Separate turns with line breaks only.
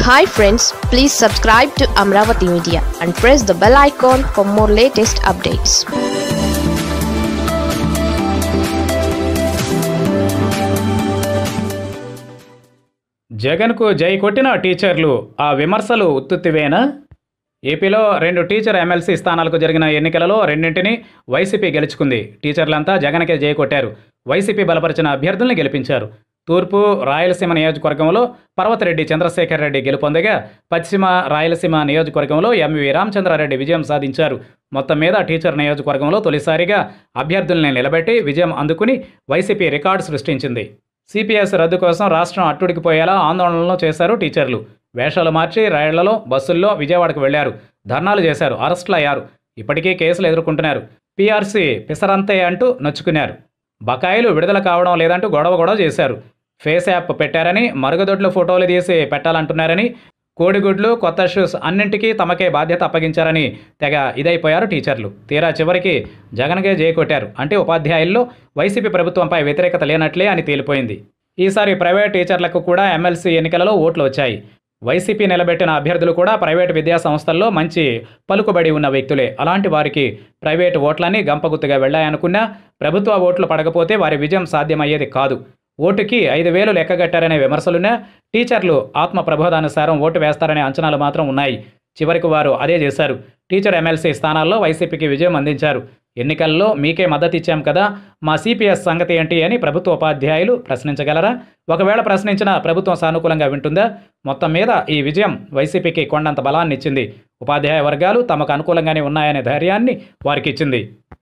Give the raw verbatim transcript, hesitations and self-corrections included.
Hi friends, please subscribe to Amaravathi Media and press the bell icon for more latest updates.
జగన్కు జై కొట్టిన టీచర్లు, ఆ విమర్శలు ఉత్తుత్తివేనా? ఏపీలో రెండు టీచర్ ఎమ్మెల్సీ స్థానాలకు జరిగిన ఎన్నికలలో రెండింటిని వైసీపీ గెలుచుకుంది. టీచర్లంతా జగన్కే జై కొట్టారు. వైసీపీ బలపరిచిన అభ్యర్థుల్ని గెలిపించారు. తూర్పు రాయలసీమ నియోజకవర్గంలో పర్వతరెడ్డి చంద్రశేఖర్ రెడ్డి గెలుపొందగా, పశ్చిమ రాయలసీమ నియోజకవర్గంలో ఎంవి రామచంద్రారెడ్డి విజయం సాధించారు. మొత్తం మీద టీచర్ నియోజకవర్గంలో తొలిసారిగా అభ్యర్థుల్ని నిలబెట్టి విజయం అందుకుని వైసీపీ రికార్డు సృష్టించింది. సిపిఎస్ రద్దు కోసం రాష్ట్రం అట్టుడికిపోయేలా ఆందోళనలు చేశారు టీచర్లు. వేషాలు మార్చి రైళ్లలో, బస్సుల్లో విజయవాడకు వెళ్లారు. ధర్నాలు చేశారు. అరెస్టులు అయ్యారు. ఇప్పటికీ కేసులు ఎదుర్కొంటున్నారు. పీఆర్సీ పిసరంతే అంటూ నొచ్చుకున్నారు. బకాయిలు విడుదల కావడం లేదంటూ గొడవ గొడవ చేశారు. ఫేస్ యాప్ పెట్టారని, మరుగుదొడ్ల ఫోటోలు తీసి పెట్టాలంటున్నారని, కోడిగుడ్లు, కొత్త షూస్ అన్నింటికీ తమకే బాధ్యత అప్పగించారని తెగ ఇదైపోయారు టీచర్లు. తీరా చివరికి జగన్కే జై కొట్టారు. అంటే ఉపాధ్యాయుల్లో వైసీపీ ప్రభుత్వంపై వ్యతిరేకత లేనట్లే అని తేలిపోయింది. ఈసారి ప్రైవేట్ టీచర్లకు కూడా ఎమ్మెల్సీ ఎన్నికలలో ఓట్లు వచ్చాయి. వైసీపీ నిలబెట్టిన అభ్యర్థులు కూడా ప్రైవేటు విద్యా సంస్థల్లో మంచి పలుకుబడి ఉన్న వ్యక్తులే. అలాంటి వారికి ప్రైవేటు ఓట్లన్నీ గంపగుత్తుగా వెళ్లాయనుకున్నా ప్రభుత్వ ఓట్లు పడకపోతే వారి విజయం సాధ్యమయ్యేది కాదు. ఓటుకి ఐదు వేలు లెక్కగట్టారనే విమర్శలున్నా టీచర్లు ఆత్మ ప్రబోధానుసారం ఓటు వేస్తారనే అంచనాలు మాత్రం ఉన్నాయి. చివరికి వారు అదే చేశారు. టీచర్ ఎమ్మెల్సీ స్థానాల్లో వైసీపీకి విజయం అందించారు. ఎన్నికల్లో మీకే మద్దతు ఇచ్చాం కదా, మా సిపిఎస్ సంగతి ఏంటి అని ప్రభుత్వ ఉపాధ్యాయులు ప్రశ్నించగలరా? ఒకవేళ ప్రశ్నించినా ప్రభుత్వం సానుకూలంగా వింటుందా? మొత్తం మీద ఈ విజయం వైసీపీకి కొండంత బలాన్నిచ్చింది. ఉపాధ్యాయ వర్గాలు తమకు అనుకూలంగానే ఉన్నాయనే ధైర్యాన్ని వారికిచ్చింది.